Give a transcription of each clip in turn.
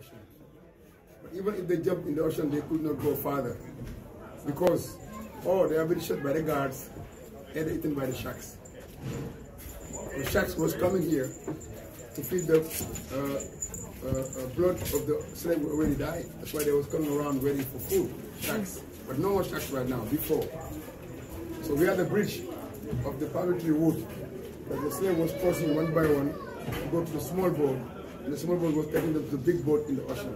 ocean. But even if they jumped in the ocean, they could not go farther because, they have been shot by the guards and eaten by the sharks. The sharks was coming here to feed the blood of the slave who already died. That's why they was coming around waiting for food, sharks. But no more sharks right now, before. So we had the bridge of the palm tree wood that the slave was crossing one by one to go to the small boat, and the small boat was taking them to the big boat in the ocean.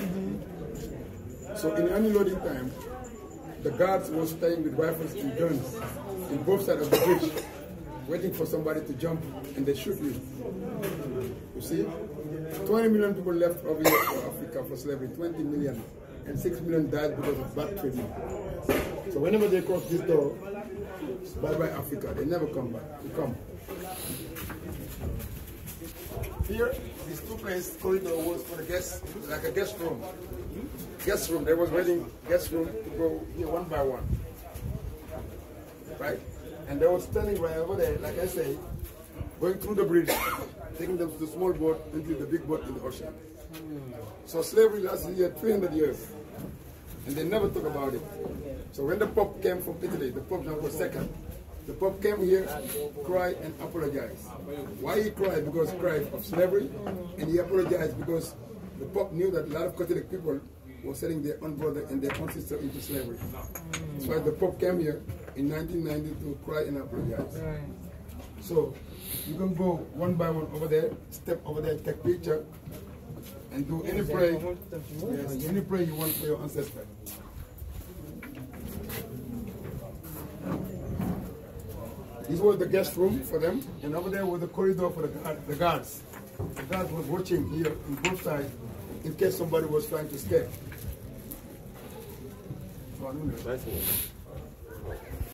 So in unloading time, the guards were staying with rifles and guns in both sides of the bridge, waiting for somebody to jump, and they shoot you. You see? 20 million people left over here for Africa for slavery, 20 million, and 6 million died because of bad treatment. So whenever they cross this door, it's bye-bye Africa, they never come back, they come. Here, these two places, corridor was for the guests, like a guest room. Guest room, they was waiting guest room to go here one by one. Right? And they were standing right over there, like I say, going through the bridge, taking them to the small boat into the big boat in the ocean. So slavery lasted here 300 years, and they never talk about it. So when the Pope came from Italy, the Pope now was second. The Pope came here, cried and apologized. Why he cried? Because he cried of slavery, and he apologized because the Pope knew that a lot of Catholic people were selling their own brother and their own sister into slavery. That's why the Pope came here in 1990 to cry and apologize. So you can go one by one over there, step over there, take picture, and do any prayer. Yes, any prayer you want for your ancestor. This was the guest room for them, and over there was the corridor for the guards. The guards was watching here on both sides in case somebody was trying to escape.